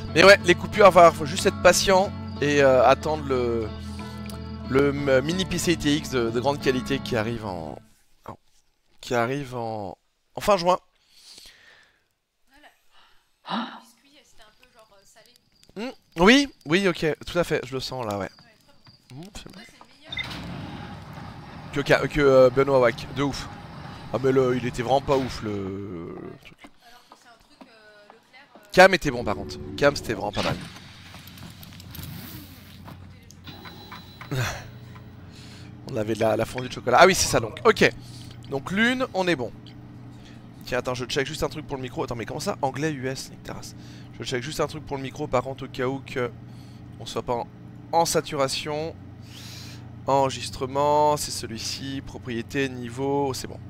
Mais ouais, les coupures, faut juste être patient et attendre le mini PCITX de grande qualité qui arrive en fin juin. Oui, oui, ok, tout à fait, je le sens là, ouais. Que Benoît Wack, de ouf. Ah mais il était vraiment pas ouf le truc. Cam était bon par contre. Cam c'était vraiment pas mal. On avait de la fondue de chocolat. Ah oui c'est ça donc. Ok. Donc l'une, on est bon. Tiens attends je check juste un truc pour le micro. Attends mais comment ça anglais US Nectaras. Je check juste un truc pour le micro par contre au cas où que on soit pas en saturation. Enregistrement, c'est celui-ci. Propriété, niveau, c'est bon.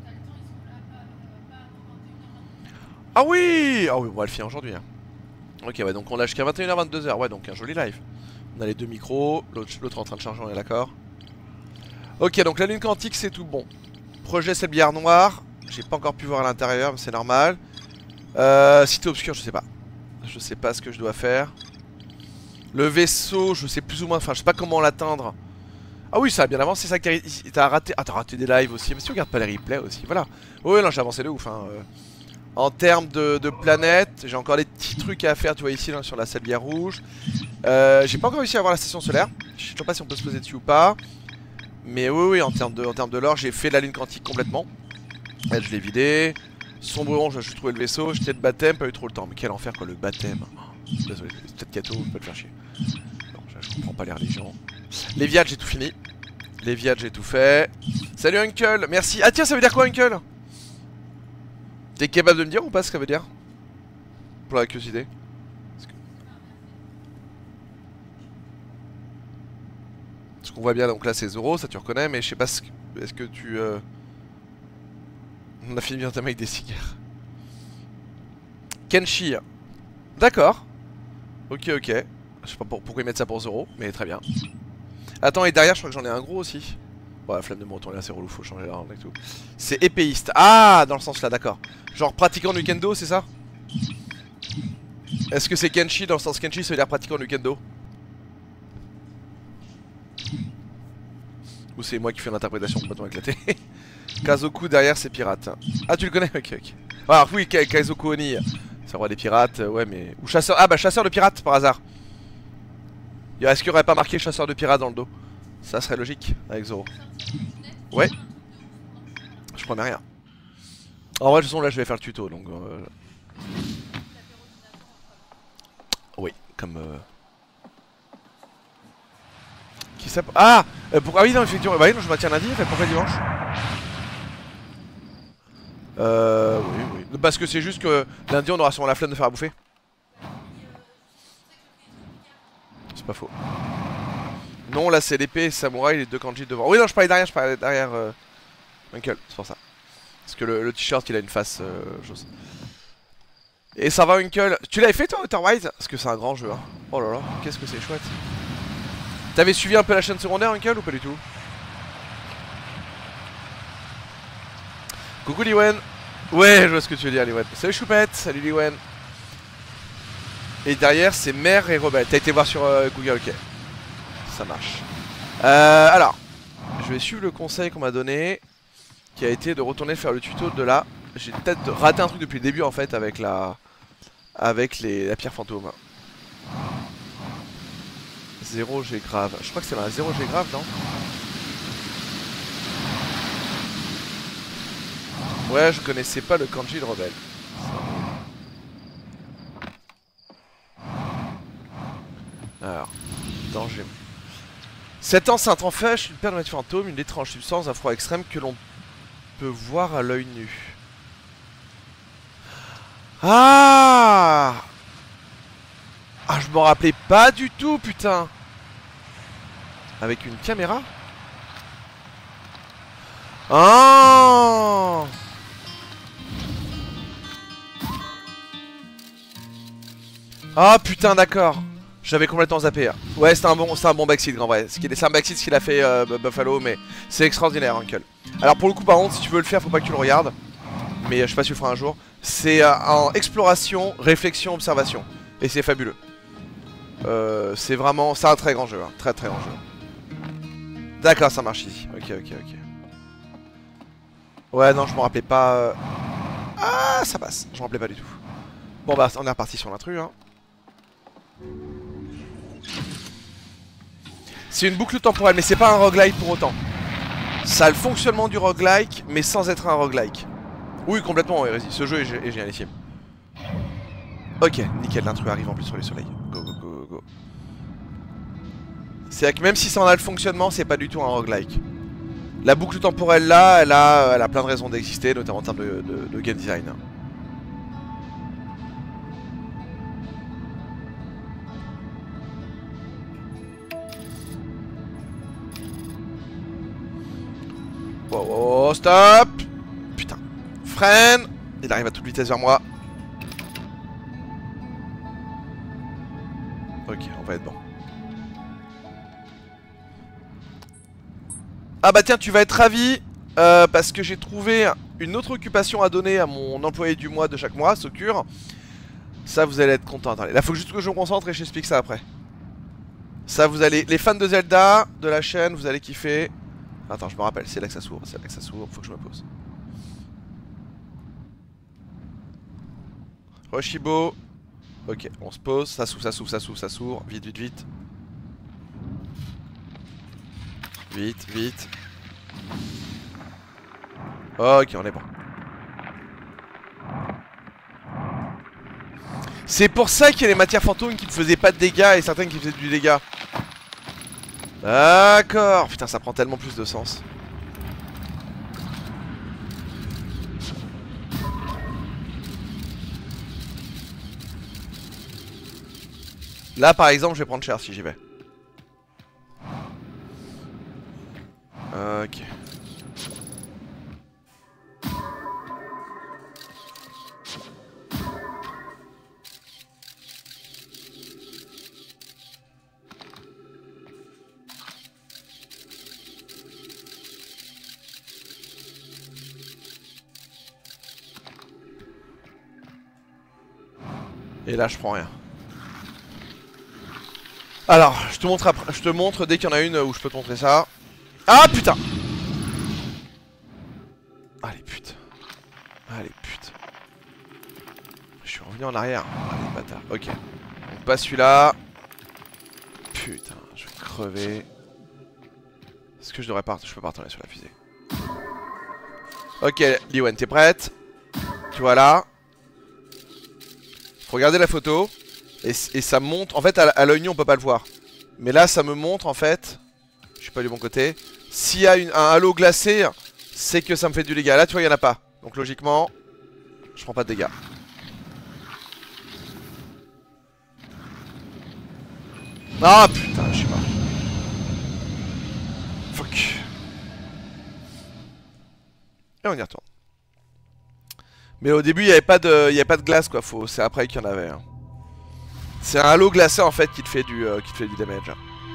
Ah oui! Ah oui, on va le finir aujourd'hui. Hein. Ok, ouais, donc on lâche jusqu'à 21h, 22h. Ouais, donc un joli live. On a les deux micros, l'autre en train de charger, on est d'accord. Ok, donc la lune quantique, c'est tout bon. Projet, c'est le billard noir. J'ai pas encore pu voir à l'intérieur, mais c'est normal. Cité obscure, je sais pas. Je sais pas ce que je dois faire. Le vaisseau, je sais plus ou moins, enfin, je sais pas comment l'atteindre. Ah oui, ça a bien avancé, ça. T'as raté. Ah, t'as raté des lives aussi. Mais si tu regardes pas les replays aussi, voilà. Oui, non, j'ai avancé de ouf. Hein. En termes de planète, j'ai encore des petits trucs à faire, tu vois, ici, là, sur la Salbière rouge. J'ai pas encore réussi à avoir la station solaire. Je sais toujours pas si on peut se poser dessus ou pas. Mais oui, oui, en termes de lore, j'ai fait la lune quantique complètement. Là, je l'ai vidé. Sombreron, j'ai trouvé le vaisseau. J'étais de baptême, pas eu trop le temps. Mais quel enfer, quoi, le baptême. Oh, désolé, c'est peut-être Kato, je peux te faire chier. Non, je comprends pas les religions. Les viads, j'ai tout fini. Les viads, j'ai tout fait. Salut Uncle, merci. Ah tiens, ça veut dire quoi Uncle? T'es capable de me dire ou pas ce que ça veut dire? Pour la curiosité. Ce qu'on voit bien, donc là c'est Zoro, ça tu reconnais, mais je sais pas ce que... Est-ce que tu... On a fini bien avec des cigares. Kenshi. D'accord. Ok, ok. Je sais pas pourquoi ils mettent ça pour Zoro, mais très bien. Attends, et derrière, je crois que j'en ai un gros aussi. Ouais, la flamme de me retourner là, c'est relou, faut changer l'arme et tout. C'est épéiste. Ah, dans le sens là, d'accord. Genre pratiquant du kendo, c'est ça? Est-ce que c'est Kenshi dans le sens Kenshi, ça veut dire pratiquant du kendo? Ou c'est moi qui fais une interprétation complètement éclatée? Kazoku derrière, c'est pirate. Ah, tu le connais? Ok, ok. Ah, oui, Kaizoku Oni. C'est le roi des pirates, ouais, mais. Ou chasseur. Ah, bah, chasseur de pirates par hasard. Est-ce qu'il aurait pas marqué chasseur de pirates dans le dos? Ça serait logique avec Zoro. Ouais. Je promets rien. En vrai, de toute façon, là, je vais faire le tuto donc. Oui, comme. Qui ça? Ah pourquoi... Ah oui, non, effectivement. Bah oui, non, je maintiens lundi. Fait pourquoi dimanche? Oui, oui. Parce que c'est juste que lundi, on aura sûrement la flemme de faire à bouffer. C'est pas faux. Non, là, c'est l'épée samouraï, les deux kanji devant. Oui, non, je parlais derrière Uncle, c'est pour ça. Parce que le t-shirt, il a une face chose. Et ça va, Uncle? Tu l'avais fait, toi, Outer Wilds? Parce que c'est un grand jeu, hein. Oh là là, qu'est-ce que c'est chouette. T'avais suivi un peu la chaîne secondaire, Uncle, ou pas du tout? Coucou, Liwen. Ouais, je vois ce que tu veux dire, Liwen. Salut, Choupette. Salut, Liwen. Et derrière, c'est Mère et Rebelle. T'as été voir sur Google, ok. Ça marche. Alors, je vais suivre le conseil qu'on m'a donné, qui a été de retourner faire le tuto de là. J'ai peut-être raté un truc depuis le début en fait avec la pierre fantôme. 0G grave. Je crois que c'est dans la 0G grave, non? Ouais, je connaissais pas le kanji de rebelle. Alors, danger. Cette enceinte empêche une paire de fantôme, une étrange substance d'un froid extrême que l'on peut voir à l'œil nu. Ah! Ah, je m'en rappelais pas du tout, putain! Avec une caméra? Ah! Ah, putain, d'accord. J'avais complètement zappé. Ouais, c'est un bon backseat, en vrai. C'est un backseat ce qu'il a fait Buffalo, mais c'est extraordinaire, Uncle. Alors, pour le coup, par contre, si tu veux le faire, faut pas que tu le regardes. Mais je sais pas si tu le feras un jour. C'est en exploration, réflexion, observation. Et c'est fabuleux. C'est vraiment... C'est un très grand jeu, hein. Très très grand jeu. D'accord, ça marche ici. Ok, ok, ok. Ouais, non, je me rappelais pas... Ah, ça passe. Je me rappelais pas du tout. Bon bah, on est reparti sur l'intrus, hein. C'est une boucle temporelle, mais c'est pas un roguelike pour autant. Ça a le fonctionnement du roguelike, mais sans être un roguelike. Oui, complètement, Hérésie. Ce jeu est génialissime. Ok, nickel, l'intrus arrive en plus sur les soleils. Go, go, go, go. C'est que même si ça en a le fonctionnement, c'est pas du tout un roguelike. La boucle temporelle là, elle a plein de raisons d'exister, notamment en termes de game design. Wow, wow, stop! Putain. Freine! Il arrive à toute vitesse vers moi. Ok, on va être bon. Ah bah tiens, tu vas être ravi parce que j'ai trouvé une autre occupation à donner à mon employé du mois de chaque mois, Socure. Ça, vous allez être content. Attendez, là, faut juste que je me concentre et je t'explique ça après. Ça, vous allez... Les fans de Zelda, de la chaîne, vous allez kiffer. Attends, je me rappelle, c'est là que ça s'ouvre, c'est là que ça s'ouvre, faut que je me pose. Roshibo. Ok, on se pose, ça s'ouvre, ça s'ouvre, ça s'ouvre, ça s'ouvre. Vite, vite, vite. Vite, vite. Ok, on est bon. C'est pour ça qu'il y a les matières fantômes qui ne faisaient pas de dégâts et certaines qui faisaient du dégât. D'accord. Putain, ça prend tellement plus de sens. Là, par exemple, je vais prendre cher si j'y vais. Ok. Et là, je prends rien. Alors, je te montre après, je te montre dès qu'il y en a une où je peux te montrer ça. Ah putain! Allez putain. Allez putain. Je suis revenu en arrière. Allez bâtard. Ok. On passe celui-là. Putain, je vais crever. Est-ce que je devrais pas... Je peux pas retourner sur la fusée. Ok, Liwen, t'es prête? Tu vois là. Faut regarder la photo. Et ça montre... En fait, à l'œil nu, on peut pas le voir. Mais là, ça me montre, en fait... Je suis pas du bon côté. S'il y a un halo glacé, c'est que ça me fait du dégât. Là, tu vois, il y en a pas. Donc, logiquement, je prends pas de dégâts. Ah, putain, je sais pas. Fuck. Et on y retourne. Mais au début, il n'y avait pas de glace, quoi. C'est après qu'il y en avait. Hein. C'est un halo glacé, en fait, qui te fait du damage.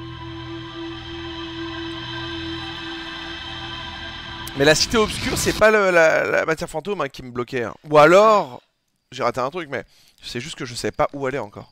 Mais la cité obscure, c'est pas la matière fantôme hein, qui me bloquait. Hein. Ou alors, j'ai raté un truc, mais c'est juste que je sais pas où aller encore.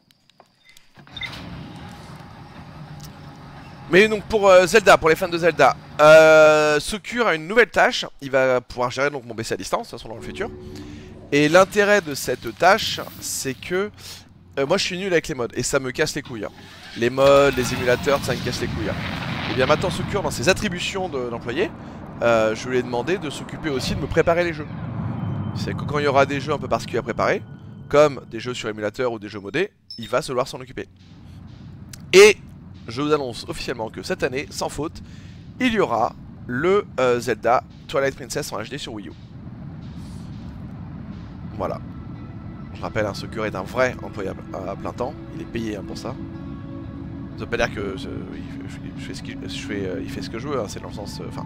Mais donc pour Zelda, pour les fans de Zelda, Socure a une nouvelle tâche. Il va pouvoir gérer donc mon PC à distance, de toute façon dans le futur. Et l'intérêt de cette tâche, c'est que moi je suis nul avec les mods et ça me casse les couilles. Hein. Les mods, les émulateurs, ça me casse les couilles. Hein. Et bien maintenant Socure, dans ses attributions d'employé, je lui ai demandé de s'occuper aussi de me préparer les jeux. C'est que quand il y aura des jeux un peu particuliers à préparer, comme des jeux sur émulateur ou des jeux modés, il va devoir s'en occuper. Et je vous annonce officiellement que cette année, sans faute, il y aura le Zelda Twilight Princess en HD sur Wii U. Voilà. Je rappelle, un Socure est un vrai employable à plein temps. Il est payé hein, pour ça. Ça veut pas dire que il fait ce que je veux. Hein, c'est dans le sens... Enfin,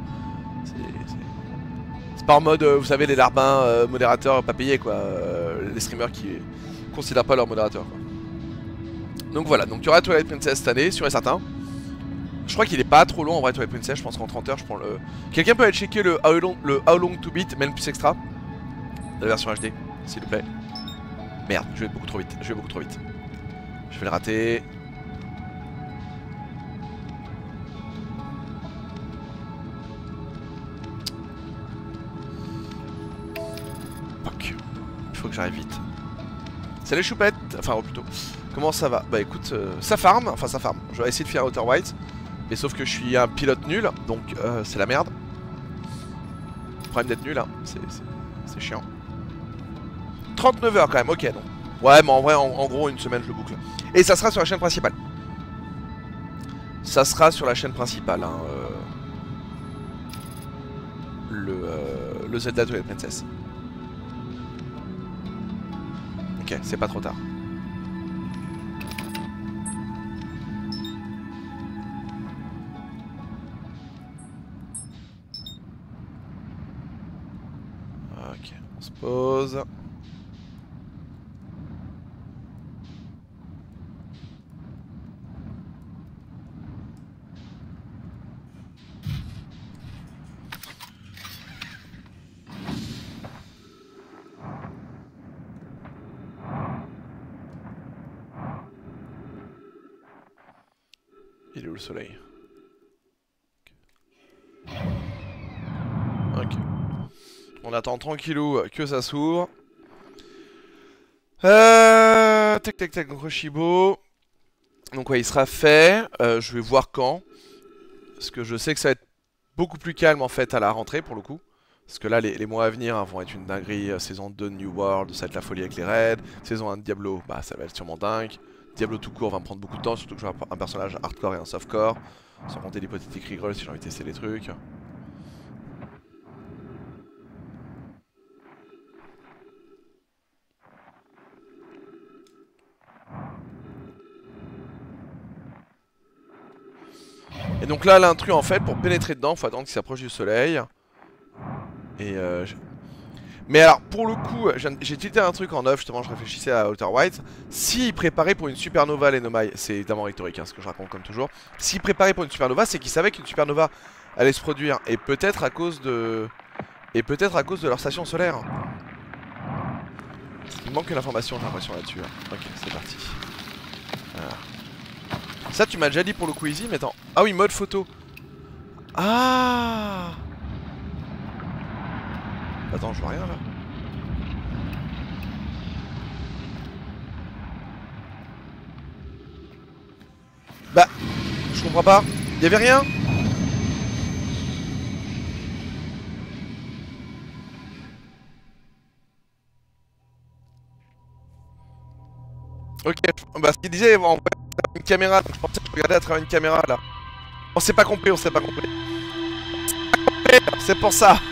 c'est pas en mode, vous savez, les larbins modérateurs pas payés, quoi. Les streamers qui considèrent pas leur modérateur, quoi. Donc voilà, donc tu auras Twilight Princess cette année, sûr et certain. Je crois qu'il est pas trop long en vrai Twilight Princess, je pense qu'en 30 heures je prends le... Quelqu'un peut aller checker le How Long to Beat, même plus extra. La version HD, s'il vous plaît. Merde, je vais beaucoup trop vite, je vais le rater. que j'arrive vite. Salut choupette. Enfin oh, plutôt. Comment ça va? Bah écoute, ça farm, enfin ça farm. Je vais essayer de faire Outer Wilds. Mais sauf que je suis un pilote nul, donc c'est la merde. Le problème d'être nul, hein. C'est chiant. 39 heures quand même, ok donc. Ouais mais en vrai en gros une semaine je le boucle. Et ça sera sur la chaîne principale. Ça sera sur la chaîne principale hein, le Zelda Twilight Princess. Ok, c'est pas trop tard. Ok, on se pose. Il est où le soleil? Ok. On attend tranquillou que ça s'ouvre. Tac tac tac, donc Roshibo. Donc ouais, il sera fait. Je vais voir quand. Parce que je sais que ça va être beaucoup plus calme en fait à la rentrée pour le coup. Parce que là, les mois à venir hein, vont être une dinguerie. Saison 2 de New World, ça va être la folie avec les raids. Saison 1 de Diablo, bah ça va être sûrement dingue. Diablo tout court va me prendre beaucoup de temps, surtout que je vais avoir un personnage hardcore et un softcore. Sans compter l'hypothétique reroll si j'ai envie de tester les trucs. Et donc là, l'intrus en fait, pour pénétrer dedans, faut attendre qu'il s'approche du soleil. Et mais alors, pour le coup, j'ai tilté un truc en off, justement, je réfléchissais à Outer Wilds. S'il préparait pour une supernova les Nomai, c'est évidemment rhétorique, hein, ce que je raconte comme toujours. S'il préparait pour une supernova, c'est qu'il savait qu'une supernova allait se produire. Et peut-être à cause de... leur station solaire. Il manque une information, j'ai l'impression, là-dessus. Hein. Ok, c'est parti. Voilà. Ça, tu m'as déjà dit pour le Quizy, mais attends. Ah oui, mode photo. Ah! Attends, je vois rien là. Bah, je comprends pas. Y'avait rien? Ok, bah ce qu'il disait, en vrai, une caméra, donc je pensais que je regardais à travers une caméra là. On s'est pas compris, on s'est pas compris. C'est pour ça.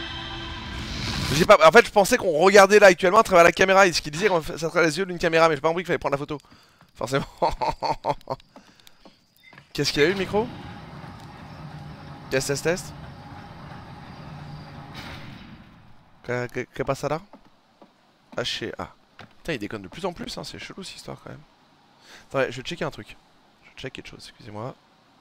En fait, je pensais qu'on regardait là actuellement à travers la caméra. Et ce qu'il disait, ça serait les yeux d'une caméra, mais j'ai pas compris qu'il fallait prendre la photo. Forcément. Qu'est-ce qu'il y a eu le micro? Test, test, test. Que passe là? Haché. Ah. Putain, il déconne de plus en plus, hein. C'est chelou cette histoire quand même. Attendez, je vais checker un truc. Je check quelque chose, excusez-moi.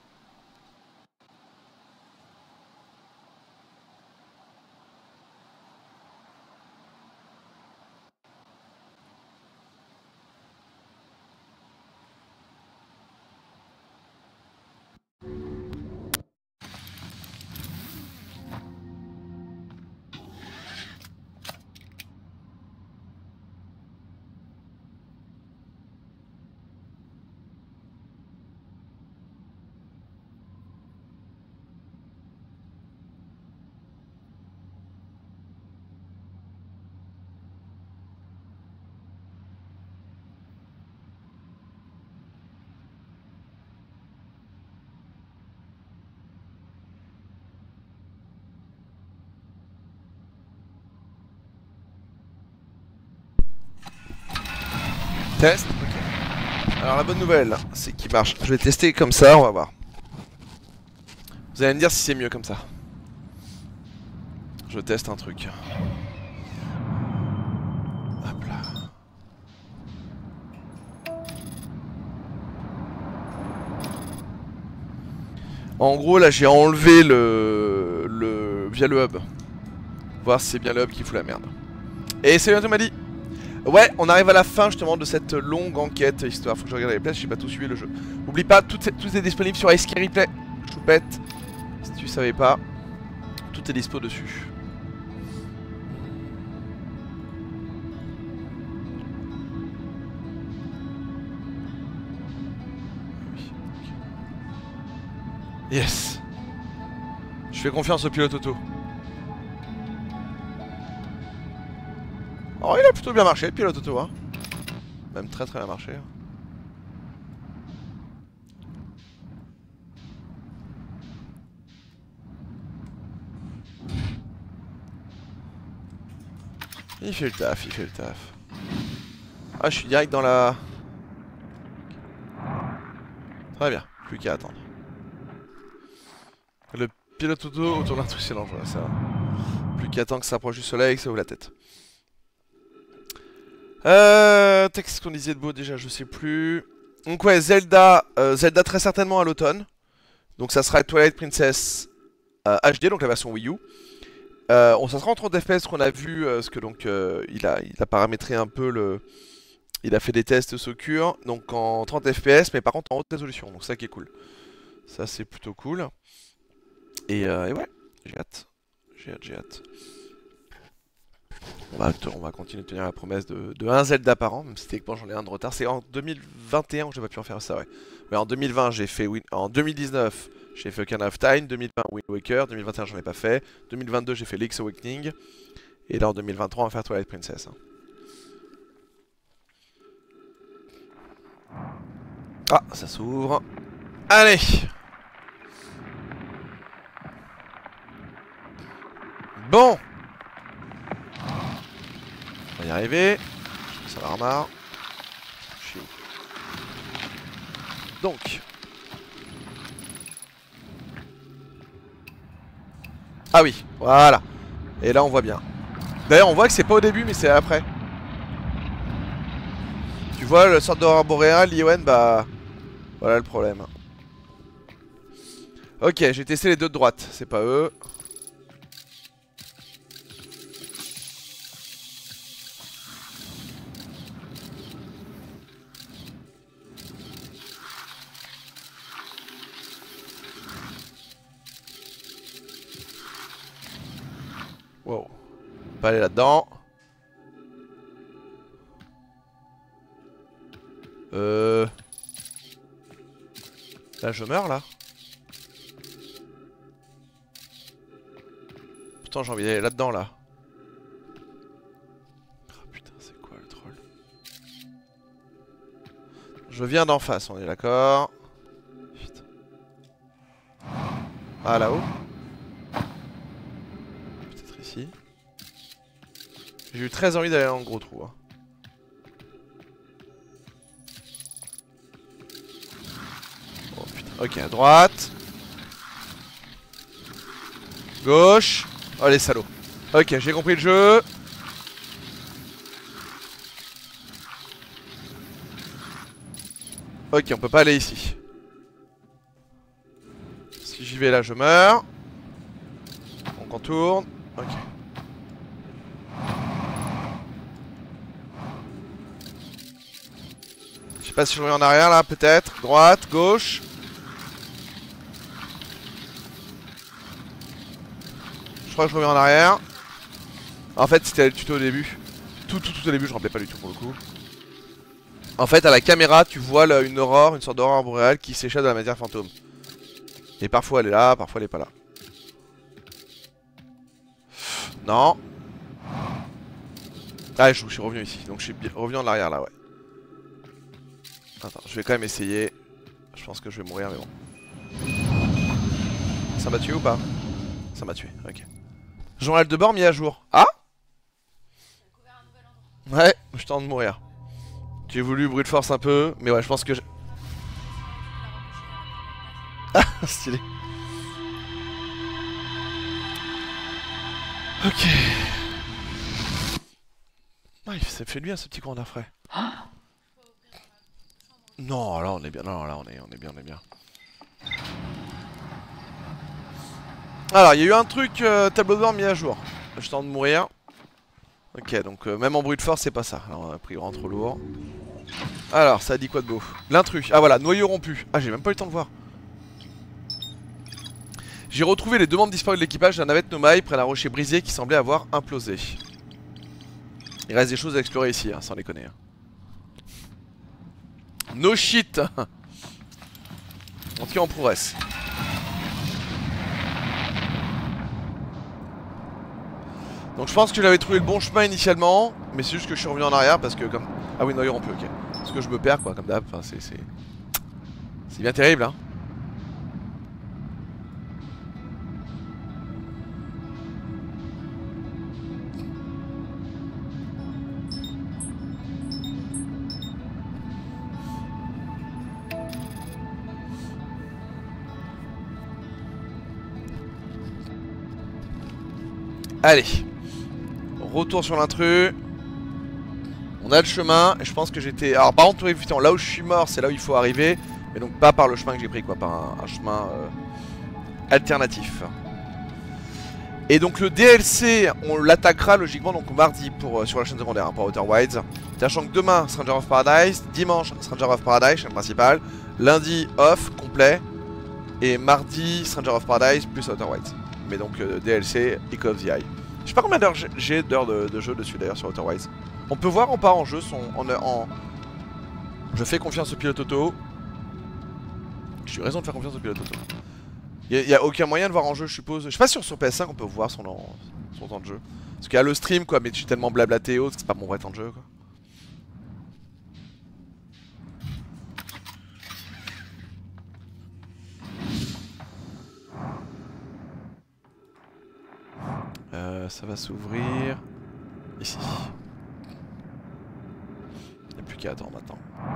Test. Ok. Alors la bonne nouvelle, c'est qu'il marche. Je vais tester comme ça, on va voir. Vous allez me dire si c'est mieux comme ça. Je teste un truc. Hop là. En gros là j'ai enlevé via le hub. Voir si c'est bien le hub qui fout la merde. Et c'est bientôt m'a dit. Ouais, on arrive à la fin justement de cette longue enquête histoire. Faut que je regarde les places, j'ai pas tout suivi le jeu. N'oublie pas, tout est disponible sur Ice Replay. Choupette. Si tu savais pas, tout est dispo dessus. Yes. Je fais confiance au pilote auto. Oh, il a plutôt bien marché le pilote auto, hein. Même très bien marché. Il fait le taf, il fait le taf. Ah, je suis direct dans la... Très bien, plus qu'à attendre. Le pilote auto autour d'un truc, c'est dangereux, ça. Plus qu'à attendre que ça approche du soleil et que ça ouvre la tête. Qu'est-ce qu'on disait de beau déjà, je sais plus. Donc ouais, Zelda, Zelda très certainement à l'automne. Donc ça sera Twilight Princess HD, donc la version Wii U. Ça sera en 30 FPS qu'on a vu, parce que donc il a paramétré un peu le... Il a fait des tests Socure, donc en 30 FPS, mais par contre en haute résolution, donc ça qui est cool. Ça c'est plutôt cool. Et ouais, j'ai hâte. J'ai hâte. On va continuer de tenir la promesse de un Zelda par an, même si techniquement j'en ai un de retard. C'est en 2021 que j'ai pas pu en faire ça, ouais. Mais en 2020 j'ai fait en 2019 j'ai fait Ocarina of Time, 2020 Wind Waker, 2021 j'en ai pas fait, 2022 j'ai fait Link's Awakening, et là en 2023 on va faire Twilight Princess. Hein. Ah, ça s'ouvre. Allez! Bon! On va y arriver. Ça va remarre. Je suis où? Donc. Ah oui, voilà. Et là on voit bien. D'ailleurs on voit que c'est pas au début mais c'est après. Tu vois le sorte d'aurore boréale, l'Iowen, bah... Voilà le problème. Ok, j'ai testé les deux de droite, c'est pas eux. Wow. Pas aller là-dedans. Là je meurs là. Pourtant j'ai envie d'aller là-dedans là. Oh putain c'est quoi le troll? Je viens d'en face, on est d'accord. Putain. Ah là-haut. Peut-être ici. J'ai eu très envie d'aller dans le gros trou. Hein. Oh putain. Ok, à droite. Gauche. Oh les salauds. Ok, j'ai compris le jeu. Ok, on peut pas aller ici. Si j'y vais là, je meurs. On contourne. Ok. Je sais pas si je reviens en arrière là, peut-être. Droite, gauche. Je crois que je reviens en arrière. En fait, c'était le tuto au début. Tout au début, je rappelais pas du tout pour le coup. En fait, à la caméra, tu vois là, une aurore, une sorte d'aurore boréale qui s'échappe de la matière fantôme. Et parfois elle est là, parfois elle est pas là. Non. Ah, je suis revenu ici. Donc je suis revenu en arrière là, ouais. Attends, je vais quand même essayer. Je pense que je vais mourir, mais bon. Ça m'a tué ou pas? Ça m'a tué, ok. Journal de bord mis à jour. Ah? Ouais, je tente de mourir. J'ai voulu bruit de force un peu, mais ouais, je pense que je... Ah, stylé. Ok. Ah, ça me fait bien ce petit coin d'air frais. Non, là on est bien, non, là on est bien, on est bien. Alors, il y a eu un truc, tableau de bord mis à jour. Je tente de mourir. Ok, donc même en bruit de force, c'est pas ça. Alors, on a pris vraiment trop lourd. Alors, ça a dit quoi de beau? L'intrus. Ah voilà, noyau rompu. Ah, j'ai même pas eu le temps de voir. J'ai retrouvé les deux membres disparus de l'équipage d'un navette Nomai près d'un rocher brisé qui semblait avoir implosé. Il reste des choses à explorer ici, hein, sans déconner. Hein. No shit. En tout cas, on progresse. Donc je pense que j'avais trouvé le bon chemin initialement, mais c'est juste que je suis revenu en arrière parce que comme... Ah oui, non, on peut, ok. Parce que je me perds quoi, comme d'hab, enfin c'est bien terrible hein. Allez, retour sur l'intrus. On a le chemin, et je pense que j'étais... Alors par contre, effectivement, là où je suis mort, c'est là où il faut arriver. Mais donc pas par le chemin que j'ai pris, quoi, par un chemin alternatif. Et donc le DLC, on l'attaquera logiquement donc mardi pour, sur la chaîne secondaire, hein, pour Outer Wilds. Sachant que demain, Stranger of Paradise, dimanche, Stranger of Paradise, chaîne principale. Lundi, off, complet. Et mardi, Stranger of Paradise plus Outer Wilds. Mais donc DLC, Echo of the Eye. Je sais pas combien d'heures j'ai d'heures de jeu dessus d'ailleurs sur Outer Wilds. On peut voir en part en jeu Je fais confiance au pilote auto. J'ai eu raison de faire confiance au pilote auto. Y a aucun moyen de voir en jeu, je suppose. Je sais pas si sur PS5 on peut voir son temps de jeu. Parce qu'il y a le stream quoi, mais je suis tellement blablaté et autres que c'est pas mon vrai temps de jeu quoi. Ça va s'ouvrir ici. Il n'y a plus qu'à attendre maintenant.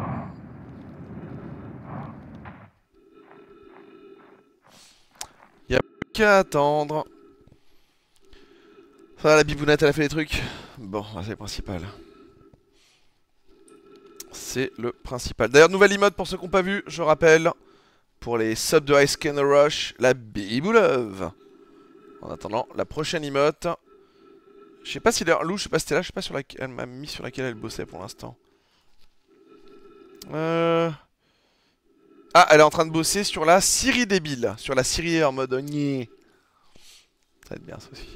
Il n'y a plus qu'à attendre. Ça, la bibounette, elle a fait les trucs. Bon, c'est le principal. C'est le principal. D'ailleurs, nouvelle emote pour ceux qui n'ont pas vu, je rappelle. Pour les subs de Ice Can Rush, la biboulove. En attendant, la prochaine emote. Je sais pas si d'ailleurs, Lou, je sais pas si c'était là, je sais pas sur laquelle elle m'a mis sur laquelle elle bossait pour l'instant. Ah, elle est en train de bosser sur la Siri débile. Sur la Siri en mode niais. Ça va être bien ça aussi.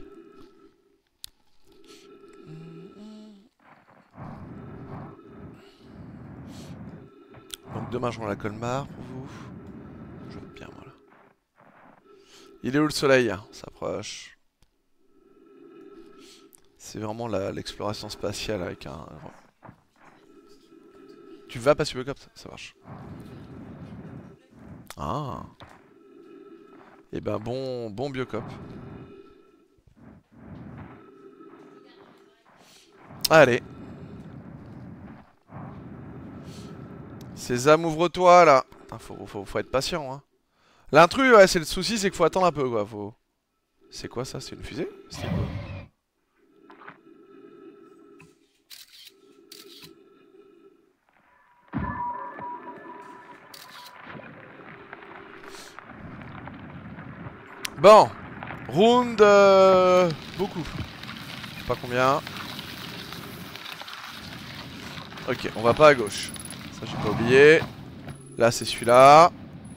Donc demain je rends la Colmar pour vous. Je veux bien voilà. Il est où le soleil? On s'approche. C'est vraiment l'exploration spatiale avec un... Tu vas pas sur Biocop, ça marche. Ah. Et ben bon Biocop. Allez. Sésame, ouvre-toi là. Putain, faut être patient hein. L'intrus, ouais, c'est le souci, c'est qu'il faut attendre un peu quoi. C'est quoi ça? C'est une fusée? C'est quoi? Bon, round beaucoup. Je sais pas combien. Ok, on va pas à gauche. Ça j'ai pas oublié. Là c'est celui-là.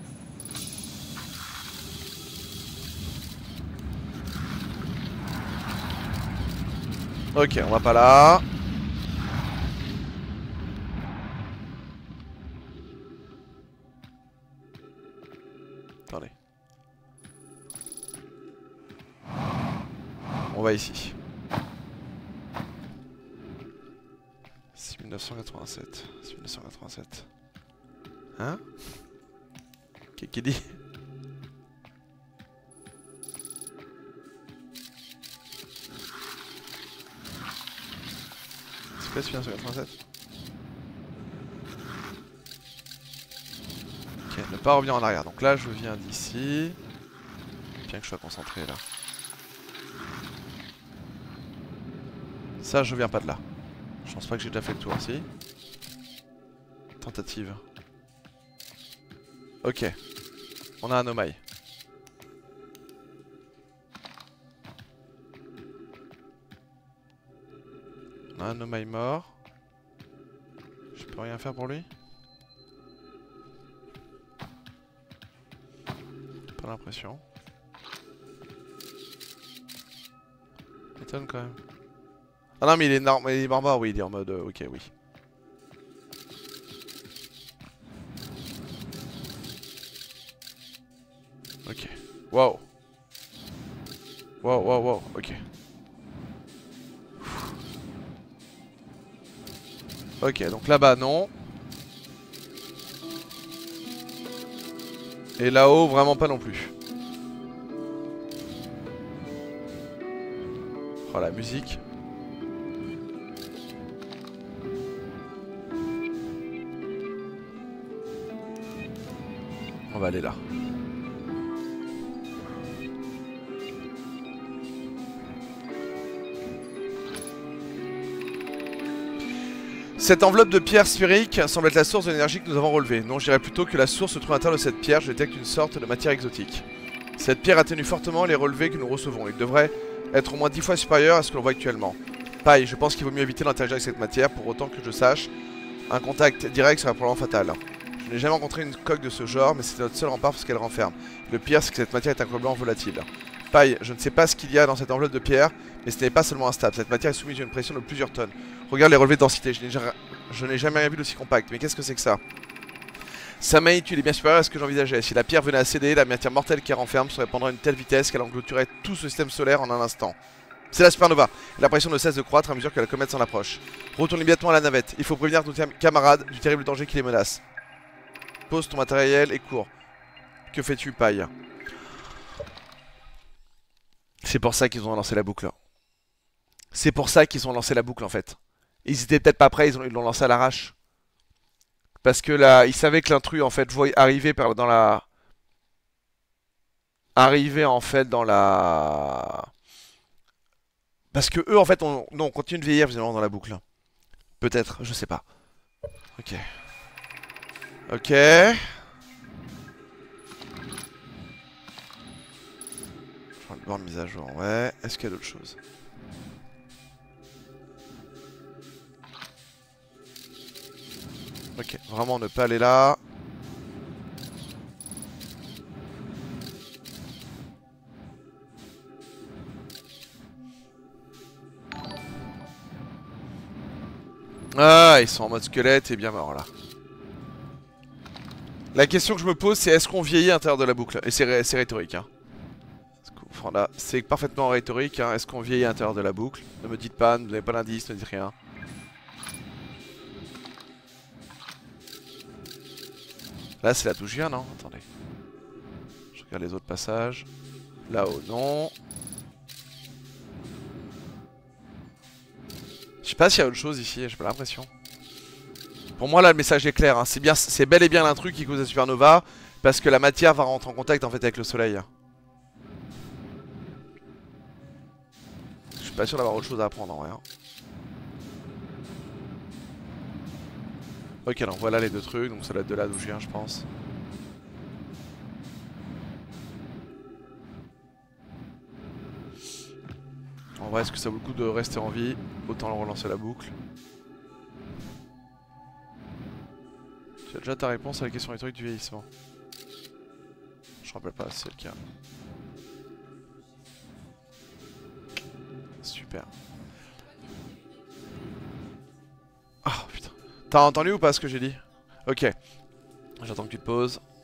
Ok, on va pas là. Attendez. On va ici. 1987. 1987. Hein? Qui dit? C'est quoi 1987? Ok, ne pas revenir en arrière. Donc là, je viens d'ici. Bien que je sois concentré là. Ça, je viens pas de là. Je pense pas que j'ai déjà fait le tour, si. Tentative. Ok. On a un Omaï. On a un Omaï mort. Je peux rien faire pour lui? Pas l'impression. Étonne quand même. Ah non mais il est normal, il est barbare, oui, il est en mode ok, oui. Ok. Wow. Wow, wow, wow, ok. Ok, donc là-bas non. Et là-haut, vraiment pas non plus. Oh la musique. On va aller là. Cette enveloppe de pierre sphérique semble être la source de l'énergie que nous avons relevée. Non, je dirais plutôt que la source se trouve à l'intérieur de cette pierre. Je détecte une sorte de matière exotique. Cette pierre atténue fortement les relevés que nous recevons. Il devrait être au moins 10 fois supérieur à ce que l'on voit actuellement. Pareil, je pense qu'il vaut mieux éviter d'interagir avec cette matière. Pour autant que je sache, un contact direct serait probablement fatal. Je n'ai jamais rencontré une coque de ce genre, mais c'est notre seul rempart pour ce qu'elle renferme. Le pire, c'est que cette matière est incroyablement volatile. Pareil, je ne sais pas ce qu'il y a dans cette enveloppe de pierre, mais ce n'est pas seulement instable. Cette matière est soumise à une pression de plusieurs tonnes. Regarde les relevés de densité, je n'ai jamais rien vu d'aussi compact. Mais qu'est-ce que c'est que ça? Sa magnitude est bien supérieure à ce que j'envisageais. Si la pierre venait à céder, la matière mortelle qu'elle renferme se répandrait à une telle vitesse qu'elle engloutirait tout ce système solaire en un instant. C'est la supernova. La pression ne cesse de croître à mesure que la comète s'en approche. Retourne immédiatement à la navette. Il faut prévenir nos camarades du terrible danger qui les menace. Pose ton matériel et cours. Que fais-tu, paille? C'est pour ça qu'ils ont lancé la boucle. C'est pour ça qu'ils ont lancé la boucle en fait. Ils étaient peut-être pas prêts, ils l'ont lancé à l'arrache. Parce que là, ils savaient que l'intrus en fait arrivait dans la... Arrivait en fait dans la... Parce que eux en fait, non, on continue de vieillir visiblement dans la boucle. Peut-être, je sais pas. Ok. Ok. Borne mise à jour, ouais. Est-ce qu'il y a d'autres choses? Ok, vraiment ne pas aller là. Ah, ils sont en mode squelette et bien morts là. La question que je me pose, c'est est-ce qu'on vieillit à l'intérieur de la boucle? Et c'est rhétorique, hein. Enfin, là, c'est parfaitement rhétorique, hein. Est-ce qu'on vieillit à l'intérieur de la boucle? Ne me dites pas, ne me donnez pas l'indice, ne dites rien. Là, c'est là d'où je viens, non? Attendez. Je regarde les autres passages. Là-haut, non. Je sais pas s'il y a autre chose ici, j'ai pas l'impression. Pour moi, là, le message est clair, hein. C'est bel et bien l'intrus qui cause la supernova, parce que la matière va rentrer en contact en fait avec le soleil. Je suis pas sûr d'avoir autre chose à apprendre en vrai. Hein. Ok, donc voilà les deux trucs, donc ça doit être de là d'où je viens, je pense. En vrai, est-ce que ça vaut le coup de rester en vie? Autant relancer la boucle. Tu as déjà ta réponse à la question rhétorique du vieillissement? Je me rappelle pas si c'est le cas. Super. Ah putain. T'as entendu ou pas ce que j'ai dit? Ok. J'attends que tu te poses.